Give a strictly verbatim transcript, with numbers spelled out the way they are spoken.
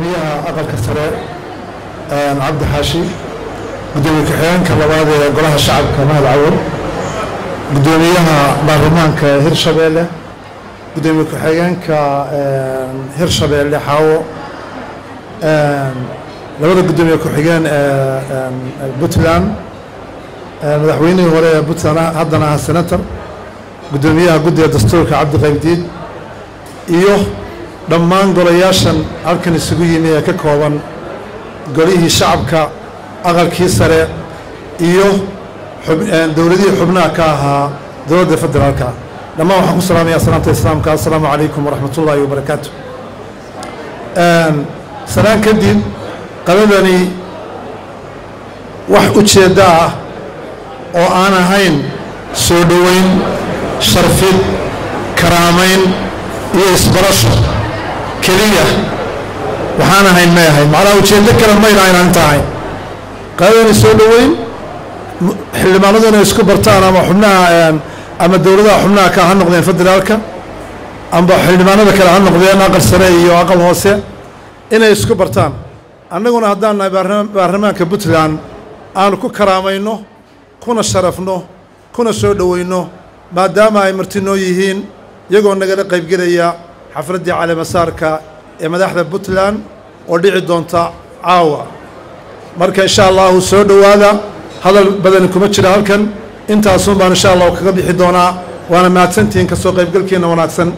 gudoomiyaha aqalka sare cabdi xaashi gudoomiye ku-xigeenka labaad ee golaha shacabka mahad cawad gudoomiyaha baarlamaanka hirshabeelle gudoomiye ku-xigeenka hirshabeelle xaawo labada gudoomiye ku-xigeen ee puntland madaxweynihii hore ee puntland haddana ah senator gudoomiyaha guddiga dastuurka cabdi qaybdiid iyo dhammaan golayaashan halkan isugu yimi ee ka kooban golihii shacabka aqalkii sare iyo dowladihii xubnaha ka ahaa dowladda federaalka dhammaan waxaan ku salaamaya salaanta islaamka assalaamu calaykum waraxmat ullaahi wabarakaatu. salaan kadib qadadani wax ujeedda ah oo aan ahayn soo dhoweyn sharfid karaamayn iyo isbarasho keliya waxaan ahayn may ahayn macnaha ujeeddo kale mayna aynaan inta ahayn qadadani soo dhoweyn xildhibaanadu inay isku bartaan ama xubnaha ama dowladaha xubnaha ka ha noqdeen federaalka amba xildhibaanada kale ha noqdeen aqal sare iyo aqal hoose inay isku bartaan annaguna haddaan nahay baarlamaanka puntland aanu ku karaamayno kuna sharafno kuna soo dhoweyno maadaama ay marti noo yihiin iyagoo nagala qaybgelaya xafladdii caleemasaarka ee madaxda puntland oo dhici doonta caawa marka insha allahu soo dhowaada hadal badani kuma jira halkan intaasun baan insha allahu kaga bixi doonaa waana mahadsantihiin ka soo qaybgalkiina wanaagsan.